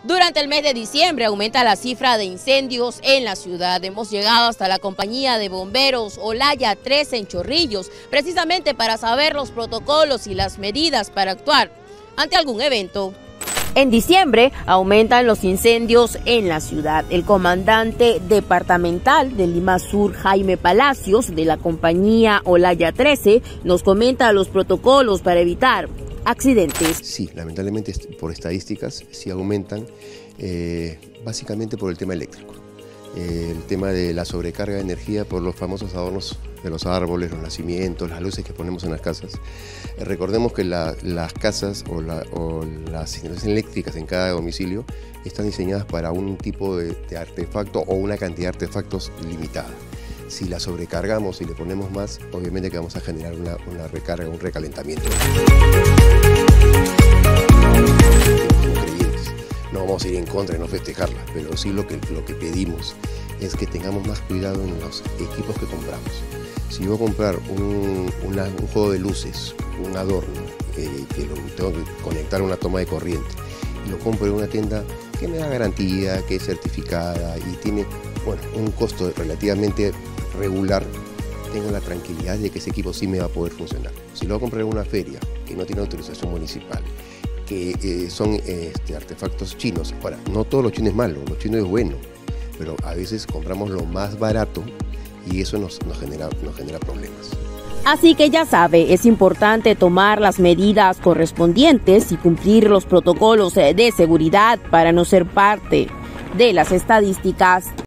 Durante el mes de diciembre aumenta la cifra de incendios en la ciudad. Hemos llegado hasta la compañía de bomberos Olaya 13 en Chorrillos, precisamente para saber los protocolos y las medidas para actuar ante algún evento. En diciembre aumentan los incendios en la ciudad. El comandante departamental de Lima Sur, Jaime Palacios, de la compañía Olaya 13, nos comenta los protocolos para evitar accidentes. Sí, lamentablemente por estadísticas sí aumentan, básicamente por el tema eléctrico. El tema de la sobrecarga de energía por los famosos adornos de los árboles, los nacimientos, las luces que ponemos en las casas. Recordemos que las casas o las instalaciones eléctricas en cada domicilio están diseñadas para un tipo de artefacto o una cantidad de artefactos limitada. Si la sobrecargamos y le ponemos más, obviamente que vamos a generar una recarga, un recalentamiento. No vamos a ir en contra y no festejarla, pero sí lo que pedimos es que tengamos más cuidado en los equipos que compramos. Si yo voy a comprar un juego de luces, un adorno, que lo tengo que conectar a una toma de corriente, y lo compro en una tienda que me da garantía, que es certificada y tiene un costo relativamente regular, tengo la tranquilidad de que ese equipo sí me va a poder funcionar. Si lo voy a comprar en una feria que no tiene autorización municipal, que son artefactos chinos. Ahora, no todo lo chino es malo, lo chino es bueno, pero a veces compramos lo más barato y eso nos genera problemas. Así que ya sabe, es importante tomar las medidas correspondientes y cumplir los protocolos de seguridad para no ser parte de las estadísticas.